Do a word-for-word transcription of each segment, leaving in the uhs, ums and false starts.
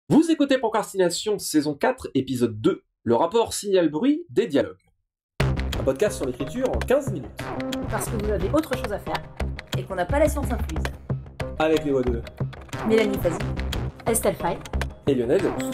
Vous écoutez Procrastination, saison quatre, épisode deux, le rapport signal-bruit des dialogues. Un podcast sur l'écriture en quinze minutes. Parce que vous avez autre chose à faire et qu'on n'a pas la science infuse. Avec les voix de Mélanie Fazi, Estelle Fay et Lionel Delous.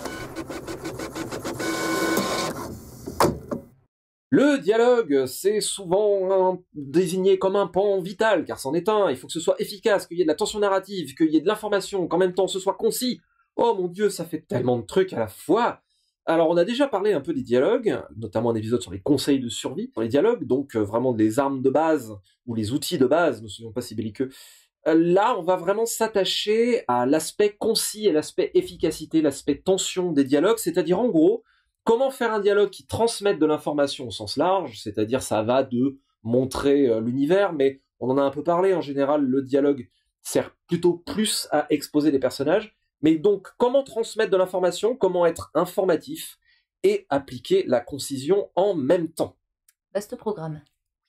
Le dialogue, c'est souvent un- désigné comme un pan vital, car c'en est un. Il faut que ce soit efficace, qu'il y ait de la tension narrative, qu'il y ait de l'information, qu'en même temps ce soit concis. Oh mon Dieu, ça fait tellement de trucs à la fois. Alors on a déjà parlé un peu des dialogues, notamment un épisode sur les conseils de survie pour les dialogues, donc euh, vraiment les armes de base, ou les outils de base, ne soyons pas si belliqueux. Euh, Là, on va vraiment s'attacher à l'aspect concis et l'aspect efficacité, l'aspect tension des dialogues, c'est-à-dire en gros, comment faire un dialogue qui transmette de l'information au sens large, c'est-à-dire ça va de montrer euh, l'univers, mais on en a un peu parlé, en général, le dialogue sert plutôt plus à exposer les personnages, mais donc comment transmettre de l'information, comment être informatif et appliquer la concision en même temps. Vaste programme.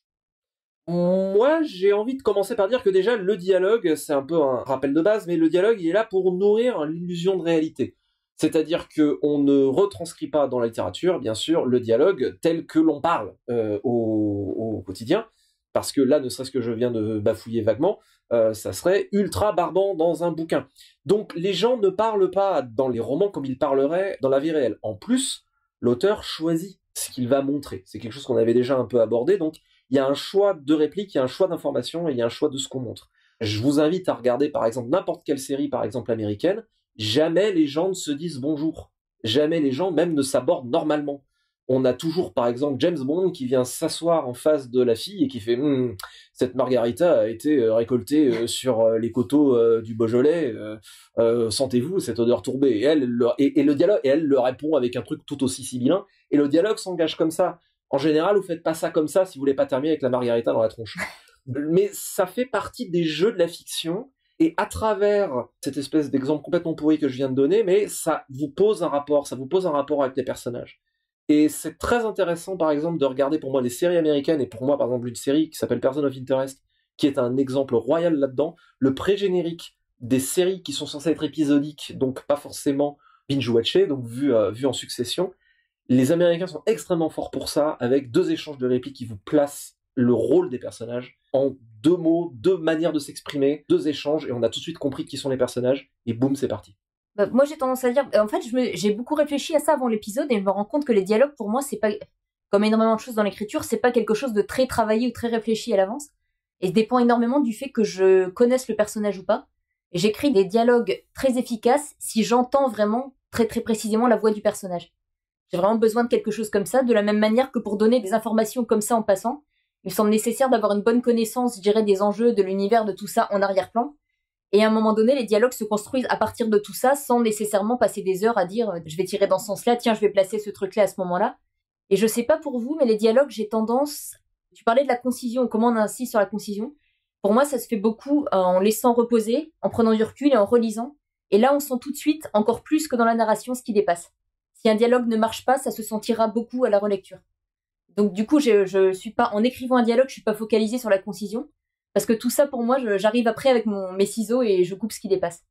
Moi, j'ai envie de commencer par dire que déjà, le dialogue, c'est un peu un rappel de base, mais le dialogue, il est là pour nourrir l'illusion de réalité. C'est-à-dire qu'on ne retranscrit pas dans la littérature, bien sûr, le dialogue tel que l'on parle euh, au, au quotidien, parce que là, ne serait-ce que je viens de bafouiller vaguement, euh, ça serait ultra barbant dans un bouquin. Donc, les gens ne parlent pas dans les romans comme ils parleraient dans la vie réelle. En plus, l'auteur choisit ce qu'il va montrer. C'est quelque chose qu'on avait déjà un peu abordé, donc il y a un choix de réplique, il y a un choix d'information et il y a un choix de ce qu'on montre. Je vous invite à regarder par exemple n'importe quelle série, par exemple américaine, jamais les gens ne se disent bonjour. Jamais les gens même ne s'abordent normalement. On a toujours par exemple James Bond qui vient s'asseoir en face de la fille et qui fait hm, cette margarita a été euh, récoltée euh, sur euh, les coteaux euh, du Beaujolais, euh, euh, sentez-vous cette odeur tourbée. Et elle, le, et, et le dialogue, et elle le répond avec un truc tout aussi sibyllin. Et le dialogue s'engage comme ça. En général, vous faites pas ça comme ça si vous voulez pas terminer avec la margarita dans la tronche. Mais ça fait partie des jeux de la fiction, et à travers cette espèce d'exemple complètement pourri que je viens de donner, mais ça vous pose un rapport, ça vous pose un rapport avec les personnages. Et c'est très intéressant, par exemple, de regarder pour moi les séries américaines, et pour moi, par exemple, une série qui s'appelle Person of Interest, qui est un exemple royal là-dedans, le pré-générique des séries qui sont censées être épisodiques, donc pas forcément binge-watchées, donc vues euh, vues en succession. Les Américains sont extrêmement forts pour ça, avec deux échanges de répliques qui vous placent le rôle des personnages en deux mots, deux manières de s'exprimer, deux échanges, et on a tout de suite compris qui sont les personnages, et boum, c'est parti. Bah, moi, j'ai tendance à dire... En fait, je me... j'ai beaucoup réfléchi à ça avant l'épisode et je me rends compte que les dialogues, pour moi, c'est pas... Comme énormément de choses dans l'écriture, c'est pas quelque chose de très travaillé ou très réfléchi à l'avance. Et ça dépend énormément du fait que je connaisse le personnage ou pas. Et j'écris des dialogues très efficaces si j'entends vraiment très très précisément la voix du personnage. J'ai vraiment besoin de quelque chose comme ça, de la même manière que pour donner des informations comme ça en passant, il me semble nécessaire d'avoir une bonne connaissance, je dirais, des enjeux, de l'univers, de tout ça en arrière-plan. Et à un moment donné, les dialogues se construisent à partir de tout ça, sans nécessairement passer des heures à dire euh, je vais tirer dans ce sens-là, tiens, je vais placer ce truc-là à ce moment-là. Et je sais pas pour vous, mais les dialogues, j'ai tendance... Tu parlais de la concision, comment on insiste sur la concision. Pour moi, ça se fait beaucoup en laissant reposer, en prenant du recul et en relisant. Et là, on sent tout de suite, encore plus que dans la narration, ce qui dépasse. Si un dialogue ne marche pas, ça se sentira beaucoup à la relecture. Donc du coup, je, je suis pas en écrivant un dialogue, je suis pas focalisée sur la concision, parce que tout ça pour moi, je, j'arrive après avec mon, mes ciseaux et je coupe ce qui dépasse.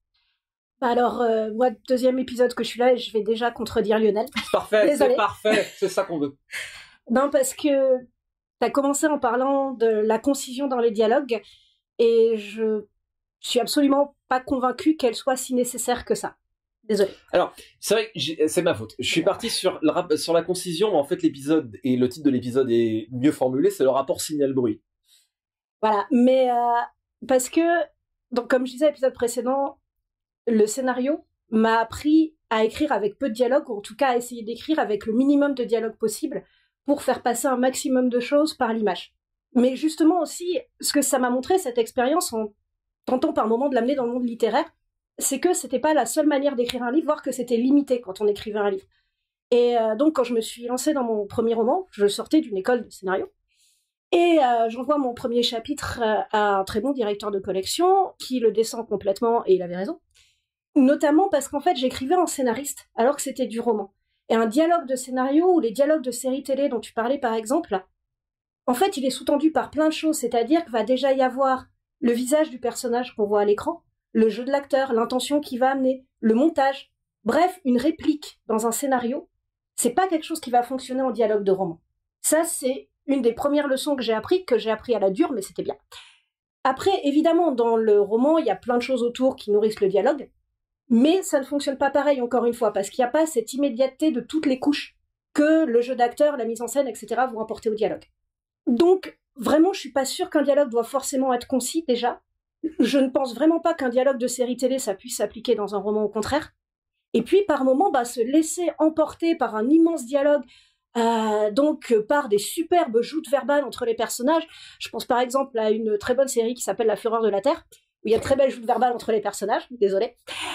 Alors, euh, moi, deuxième épisode que je suis là, et je vais déjà contredire Lionel. Parfait, Désolée. c'est parfait, c'est ça qu'on veut. Non, parce que t'as commencé en parlant de la concision dans les dialogues, et je suis absolument pas convaincue qu'elle soit si nécessaire que ça. Désolée. Alors, c'est vrai que j'ai- c'est ma faute. Je suis parti sur, le rap- sur la concision, en fait, l'épisode, et le titre de l'épisode est mieux formulé, c'est le rapport signal-bruit. Voilà, mais euh, parce que, donc, comme je disais à l'épisode précédent, le scénario m'a appris à écrire avec peu de dialogue, ou en tout cas à essayer d'écrire avec le minimum de dialogue possible pour faire passer un maximum de choses par l'image. Mais justement aussi, ce que ça m'a montré, cette expérience, en tentant par moments de l'amener dans le monde littéraire, c'est que c'était pas la seule manière d'écrire un livre, voire que c'était limité quand on écrivait un livre. Et euh, donc, quand je me suis lancée dans mon premier roman, je sortais d'une école de scénario, et euh, j'envoie mon premier chapitre euh, à un très bon directeur de collection, qui le descend complètement, et il avait raison. Notamment parce qu'en fait, j'écrivais en scénariste, alors que c'était du roman. Et un dialogue de scénario, ou les dialogues de séries télé dont tu parlais par exemple, en fait, il est sous-tendu par plein de choses, c'est-à-dire qu'il va déjà y avoir le visage du personnage qu'on voit à l'écran, le jeu de l'acteur, l'intention qu'il va amener, le montage, Bref, une réplique dans un scénario, c'est pas quelque chose qui va fonctionner en dialogue de roman. Ça, c'est une des premières leçons que j'ai appris, que j'ai appris à la dure, mais c'était bien. Après, évidemment, dans le roman, il y a plein de choses autour qui nourrissent le dialogue, mais ça ne fonctionne pas pareil, encore une fois, parce qu'il n'y a pas cette immédiateté de toutes les couches que le jeu d'acteur, la mise en scène, et cetera vont apporter au dialogue. Donc, vraiment, je suis pas sûre qu'un dialogue doit forcément être concis, déjà. Je ne pense vraiment pas qu'un dialogue de série télé, ça puisse s'appliquer dans un roman, au contraire. Et puis, par moments, bah, se laisser emporter par un immense dialogue, euh, donc euh, par des superbes joutes verbales entre les personnages. Je pense par exemple à une très bonne série qui s'appelle La Fureur de la Terre, où il y a de très belles joutes verbales entre les personnages, désolé.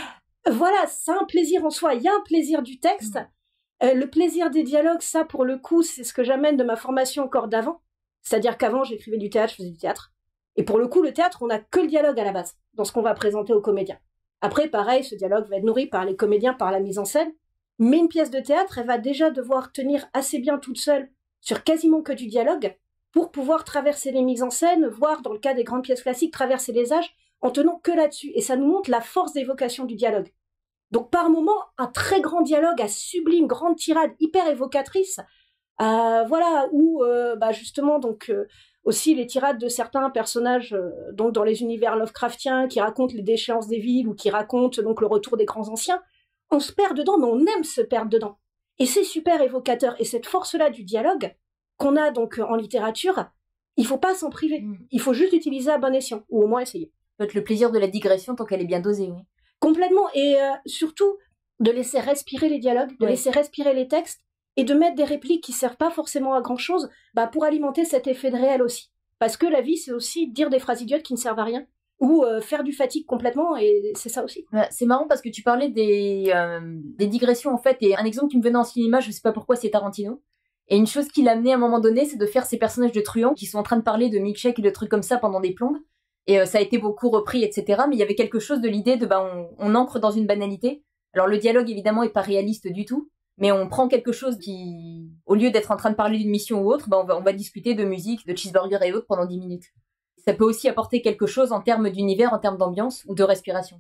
Voilà, c'est un plaisir en soi, il y a un plaisir du texte. Euh, le plaisir des dialogues, ça, pour le coup, c'est ce que j'amène de ma formation encore d'avant. C'est-à-dire qu'avant, j'écrivais du théâtre, je faisais du théâtre. Et pour le coup, le théâtre, on n'a que le dialogue à la base, dans ce qu'on va présenter aux comédiens. Après, pareil, ce dialogue va être nourri par les comédiens, par la mise en scène. Mais une pièce de théâtre, elle va déjà devoir tenir assez bien toute seule sur quasiment que du dialogue pour pouvoir traverser les mises en scène, voire, dans le cas des grandes pièces classiques, traverser les âges en tenant que là-dessus. Et ça nous montre la force d'évocation du dialogue. Donc, par moments, un très grand dialogue à sublime, grande tirade, hyper évocatrice, euh, voilà, où, euh, bah, justement, donc, euh, aussi les tirades de certains personnages, euh, donc, dans les univers Lovecraftiens, qui racontent les déchéances des villes, ou qui racontent, donc, le retour des grands anciens, on se perd dedans, mais on aime se perdre dedans. Et c'est super évocateur. Et cette force-là du dialogue, qu'on a, donc, en littérature, il faut pas s'en priver. Il faut juste l'utiliser à bon escient, ou au moins essayer. Peut-être le plaisir de la digression tant qu'elle est bien dosée, oui. Complètement, et euh, surtout de laisser respirer les dialogues, de ouais. laisser respirer les textes, et de mettre des répliques qui servent pas forcément à grand chose, bah, pour alimenter cet effet de réel aussi. Parce que la vie, c'est aussi dire des phrases idiotes qui ne servent à rien, ou euh, faire du fatigue complètement, et c'est ça aussi. Ouais, c'est marrant parce que tu parlais des, euh, des digressions en fait, et un exemple qui me venait en cinéma, je sais pas pourquoi, c'est Tarantino. Et une chose qui l'a amené à un moment donné, c'est de faire ces personnages de truands qui sont en train de parler de milkshake et de trucs comme ça pendant des plombes. Et euh, ça a été beaucoup repris, et cetera. Mais il y avait quelque chose de l'idée de, bah, on, on ancre dans une banalité. Alors le dialogue, évidemment, est pas réaliste du tout. Mais on prend quelque chose qui, au lieu d'être en train de parler d'une mission ou autre, bah, on va, on va discuter de musique, de cheeseburger et autres pendant dix minutes. Ça peut aussi apporter quelque chose en termes d'univers, en termes d'ambiance ou de respiration.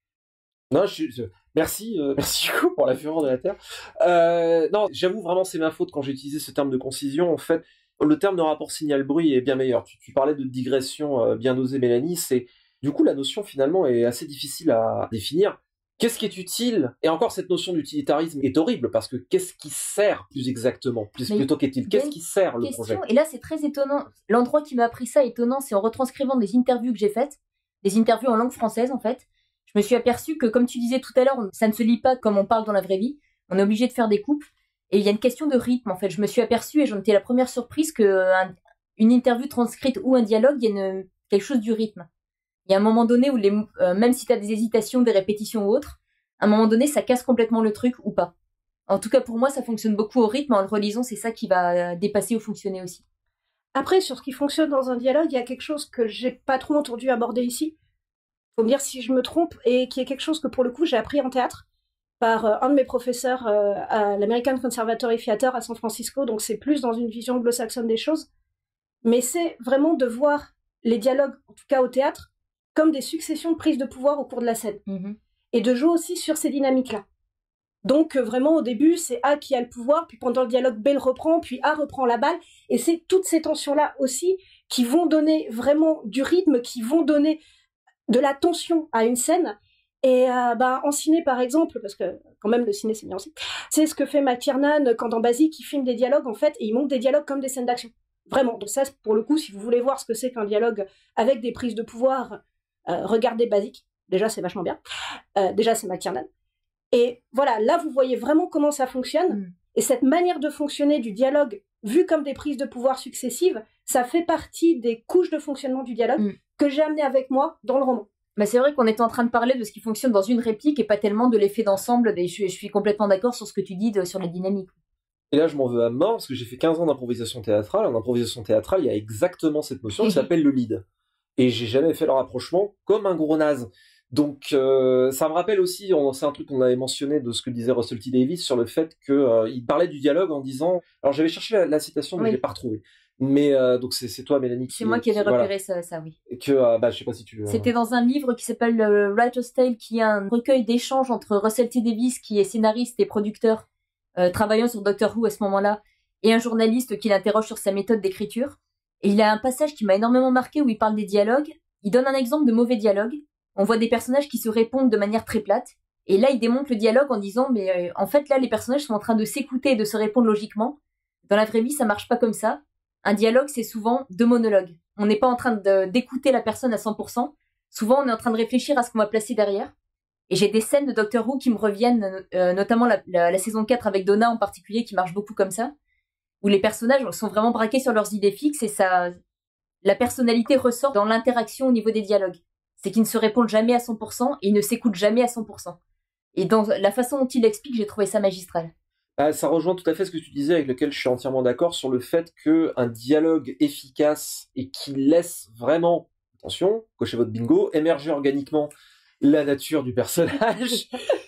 Non, je, je, merci, euh, merci beaucoup pour la fureur de la Terre. Euh, non, j'avoue vraiment c'est ma faute quand j'ai utilisé ce terme de concision. En fait, le terme de rapport signal-bruit est bien meilleur. Tu, tu parlais de digression euh, bien dosée, Mélanie. C'est du coup la notion finalement est assez difficile à définir. Qu'est-ce qui est utile? Et encore cette notion d'utilitarisme est horrible parce que qu'est-ce qui sert plus exactement, plus Mais plutôt qu'est-il? Qu'est-ce qui sert le question, projet? Et là c'est très étonnant. L'endroit qui m'a appris ça étonnant, c'est en retranscrivant des interviews que j'ai faites, des interviews en langue française en fait. Je me suis aperçue que, comme tu disais tout à l'heure, ça ne se lit pas comme on parle dans la vraie vie. On est obligé de faire des coupes. Et il y a une question de rythme, en fait. Je me suis aperçue, et j'en étais la première surprise, qu'une interview transcrite ou un dialogue, il y a une, quelque chose du rythme. Il y a un moment donné où, les, euh, même si tu as des hésitations, des répétitions ou autres, à un moment donné, ça casse complètement le truc ou pas. En tout cas, pour moi, ça fonctionne beaucoup au rythme. En le relisant, c'est ça qui va dépasser ou fonctionner aussi. Après, sur ce qui fonctionne dans un dialogue, il y a quelque chose que j'ai pas trop entendu aborder ici. Faut me dire si je me trompe, et qui est quelque chose que pour le coup j'ai appris en théâtre par euh, un de mes professeurs euh, à l'American Conservatory Theater à San Francisco, donc c'est plus dans une vision anglo-saxonne des choses, mais c'est vraiment de voir les dialogues, en tout cas au théâtre, comme des successions de prises de pouvoir au cours de la scène, mm-hmm. et de jouer aussi sur ces dynamiques-là. Donc euh, vraiment au début c'est A qui a le pouvoir, puis pendant le dialogue B le reprend, puis A reprend la balle, et c'est toutes ces tensions-là aussi qui vont donner vraiment du rythme, qui vont donner de la tension à une scène. Et euh, bah, en ciné par exemple, parce que quand même le ciné c'est bien aussi, c'est ce que fait McTiernan quand dans Basic il filme des dialogues en fait, et il monte des dialogues comme des scènes d'action, vraiment. Donc ça pour le coup, si vous voulez voir ce que c'est qu'un dialogue avec des prises de pouvoir, euh, regardez Basic, déjà c'est vachement bien, euh, déjà c'est McTiernan, et voilà, là vous voyez vraiment comment ça fonctionne. mm. Et cette manière de fonctionner du dialogue vu comme des prises de pouvoir successives, ça fait partie des couches de fonctionnement du dialogue mm. que j'ai amené avec moi dans le roman. Bah c'est vrai qu'on était en train de parler de ce qui fonctionne dans une réplique et pas tellement de l'effet d'ensemble. Je suis, je suis complètement d'accord sur ce que tu dis de, sur la dynamique. Et là, je m'en veux à mort parce que j'ai fait quinze ans d'improvisation théâtrale. En improvisation théâtrale, il y a exactement cette notion qui s'appelle le lead. Et j'ai jamais fait le rapprochement comme un gros naze. Donc, euh, ça me rappelle aussi, on, c'est un truc qu'on avait mentionné de ce que disait Russell T Davies sur le fait qu'il euh, parlait du dialogue en disant... Alors, j'avais cherché la, la citation, mais oui. je l'ai pas retrouvée. Mais euh, donc c'est toi, Mélanie. C'est moi qui avais repéré voilà. ça, ça, oui. Que euh, bah je sais pas si tu. Euh... C'était dans un livre qui s'appelle euh, Writer's Tale, qui est un recueil d'échanges entre Russell T Davies, qui est scénariste et producteur, euh, travaillant sur Doctor Who à ce moment-là, et un journaliste qui l'interroge sur sa méthode d'écriture. Et il a un passage qui m'a énormément marqué où il parle des dialogues. Il donne un exemple de mauvais dialogue. On voit des personnages qui se répondent de manière très plate. Et là, il démonte le dialogue en disant, mais euh, en fait, là, les personnages sont en train de s'écouter et de se répondre logiquement. Dans la vraie vie, ça marche pas comme ça. Un dialogue, c'est souvent deux monologues. On n'est pas en train d'écouter la personne à cent pour cent. Souvent, on est en train de réfléchir à ce qu'on va placer derrière. Et j'ai des scènes de Doctor Who qui me reviennent, euh, notamment la, la, la saison quatre avec Donna en particulier, qui marche beaucoup comme ça, où les personnages sont vraiment braqués sur leurs idées fixes et ça, la personnalité ressort dans l'interaction au niveau des dialogues. C'est qu'ils ne se répondent jamais à cent pour cent et ils ne s'écoutent jamais à cent pour cent. Et dans la façon dont il l'explique, j'ai trouvé ça magistral. Ah, ça rejoint tout à fait ce que tu disais, avec lequel je suis entièrement d'accord, sur le fait qu'un dialogue efficace et qui laisse vraiment, attention, cochez votre bingo, émerger organiquement la nature du personnage,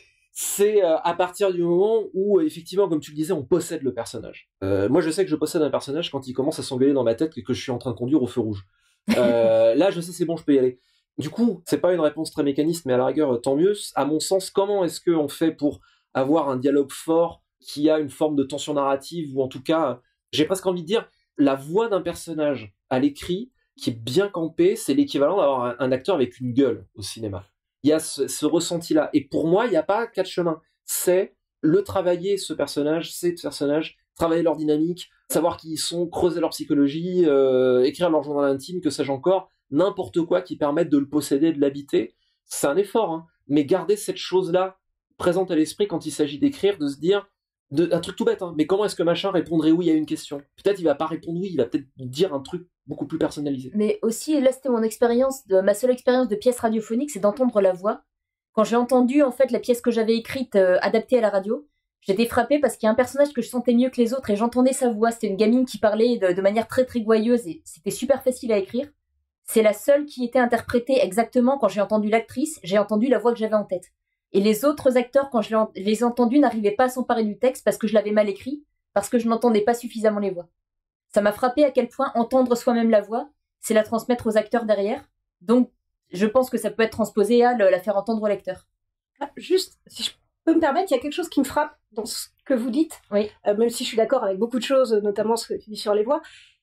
c'est euh, à partir du moment où, effectivement, comme tu le disais, on possède le personnage. Euh, moi, je sais que je possède un personnage quand il commence à s'engueuler dans ma tête et que je suis en train de conduire au feu rouge. Euh, là, je sais, c'est bon, je peux y aller. Du coup, c'est pas une réponse très mécaniste, mais à la rigueur, tant mieux. À mon sens, comment est-ce qu'on fait pour avoir un dialogue fort qui a une forme de tension narrative, ou en tout cas, j'ai presque envie de dire, la voix d'un personnage à l'écrit qui est bien campée, c'est l'équivalent d'avoir un, un acteur avec une gueule au cinéma. Il y a ce, ce ressenti-là. Et pour moi, il n'y a pas quatre chemins. C'est le travailler, ce personnage, ces personnages, travailler leur dynamique, savoir qui ils sont, creuser leur psychologie, euh, écrire leur journal intime, que sais-je encore, n'importe quoi qui permette de le posséder, de l'habiter. C'est un effort, hein. Mais garder cette chose-là présente à l'esprit quand il s'agit d'écrire, de se dire, de, un truc tout bête, hein, mais comment est-ce que machin répondrait oui à une question? Peut-être il va pas répondre oui, il va peut-être dire un truc beaucoup plus personnalisé. Mais aussi, là c'était mon expérience, de, ma seule expérience de pièce radiophonique, c'est d'entendre la voix. Quand j'ai entendu en fait la pièce que j'avais écrite, euh, adaptée à la radio, j'étais frappée parce qu'il y a un personnage que je sentais mieux que les autres et j'entendais sa voix. C'était une gamine qui parlait de, de manière très très gouailleuse et c'était super facile à écrire. C'est la seule qui était interprétée exactement quand j'ai entendu l'actrice, j'ai entendu la voix que j'avais en tête. Et les autres acteurs, quand je les ai entendus, n'arrivaient pas à s'emparer du texte parce que je l'avais mal écrit, parce que je n'entendais pas suffisamment les voix. Ça m'a frappé à quel point entendre soi-même la voix, c'est la transmettre aux acteurs derrière. Donc, je pense que ça peut être transposé à la faire entendre au lecteur. Ah, juste, si je peux me permettre, il y a quelque chose qui me frappe dans ce que vous dites, oui. euh, même si je suis d'accord avec beaucoup de choses, notamment ce que tu dis sur les voix.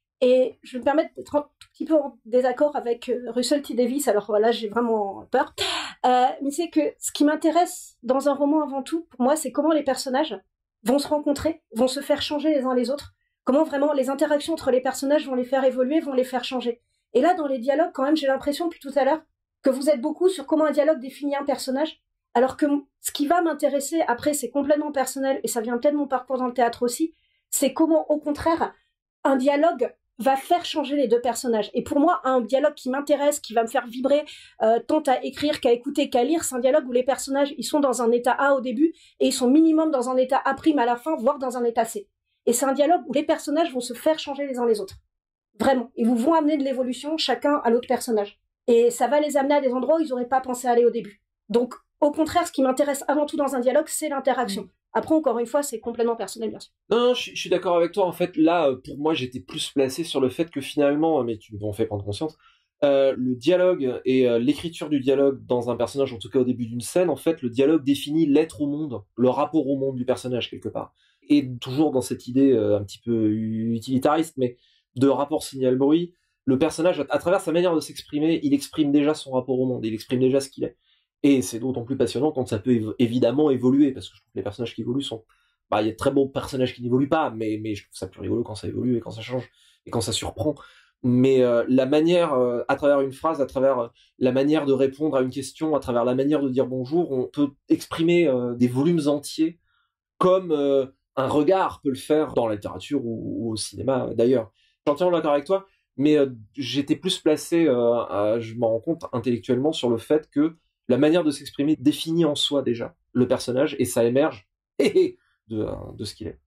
Et je vais me permettre d'être un tout petit peu en désaccord avec euh, Russell T Davies, alors voilà, j'ai vraiment peur. Euh, mais c'est que ce qui m'intéresse dans un roman avant tout, pour moi, c'est comment les personnages vont se rencontrer, vont se faire changer les uns les autres, comment vraiment les interactions entre les personnages vont les faire évoluer, vont les faire changer. Et là, dans les dialogues, quand même, j'ai l'impression depuis tout à l'heure que vous êtes beaucoup sur comment un dialogue définit un personnage, alors que ce qui va m'intéresser, après, c'est complètement personnel, et ça vient peut-être de mon parcours dans le théâtre aussi, c'est comment, au contraire, un dialogue va faire changer les deux personnages. Et pour moi, un dialogue qui m'intéresse, qui va me faire vibrer, euh, tant à écrire qu'à écouter qu'à lire, c'est un dialogue où les personnages, ils sont dans un état A au début, et ils sont minimum dans un état A' à la fin, voire dans un état C. Et c'est un dialogue où les personnages vont se faire changer les uns les autres. Vraiment. Ils vous vont amener de l'évolution, chacun à l'autre personnage. Et ça va les amener à des endroits où ils n'auraient pas pensé aller au début. Donc, au contraire, ce qui m'intéresse avant tout dans un dialogue, c'est l'interaction. Mmh. Après, encore une fois, c'est complètement personnel, bien sûr. Non, non, je, je suis d'accord avec toi. En fait, là, pour moi, j'étais plus placé sur le fait que finalement, mais tu m'en fais prendre conscience, euh, le dialogue et euh, l'écriture du dialogue dans un personnage, en tout cas au début d'une scène, en fait, le dialogue définit l'être au monde, le rapport au monde du personnage, quelque part. Et toujours dans cette idée euh, un petit peu utilitariste, mais de rapport signal-bruit, le personnage, à travers sa manière de s'exprimer, il exprime déjà son rapport au monde, il exprime déjà ce qu'il est. Et c'est d'autant plus passionnant quand ça peut évo- évidemment évoluer, parce que je trouve que les personnages qui évoluent sont... Bah, il y a de très bons personnages qui n'évoluent pas, mais, mais je trouve ça plus rigolo quand ça évolue et quand ça change, et quand ça surprend. Mais euh, la manière, euh, à travers une phrase, à travers euh, la manière de répondre à une question, à travers la manière de dire bonjour, on peut exprimer euh, des volumes entiers, comme euh, un regard peut le faire dans la littérature ou, ou au cinéma, d'ailleurs. Je suis entièrement d'accord avec toi, mais euh, j'étais plus placé, euh, à, je m'en rends compte intellectuellement, sur le fait que la manière de s'exprimer définit en soi déjà le personnage, et ça émerge de, de ce qu'il est.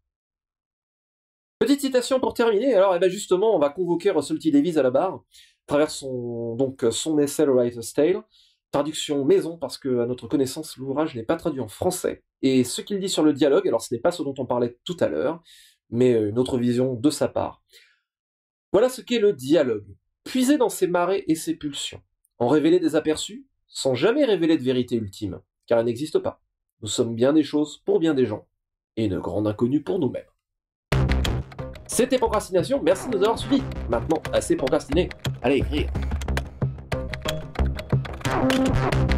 Petite citation pour terminer. Alors, eh ben justement, on va convoquer Russell T Davies à la barre, à travers son, donc, son essai « The Writer's Tale », traduction maison, parce que, à notre connaissance, l'ouvrage n'est pas traduit en français. Et ce qu'il dit sur le dialogue, alors ce n'est pas ce dont on parlait tout à l'heure, mais une autre vision de sa part. Voilà ce qu'est le dialogue. Puiser dans ses marées et ses pulsions. En révéler des aperçus, sans jamais révéler de vérité ultime, car elle n'existe pas. Nous sommes bien des choses pour bien des gens, et une grande inconnue pour nous-mêmes. C'était Procrastination, merci de nous avoir suivis. Maintenant, assez procrastiné, allez écrire.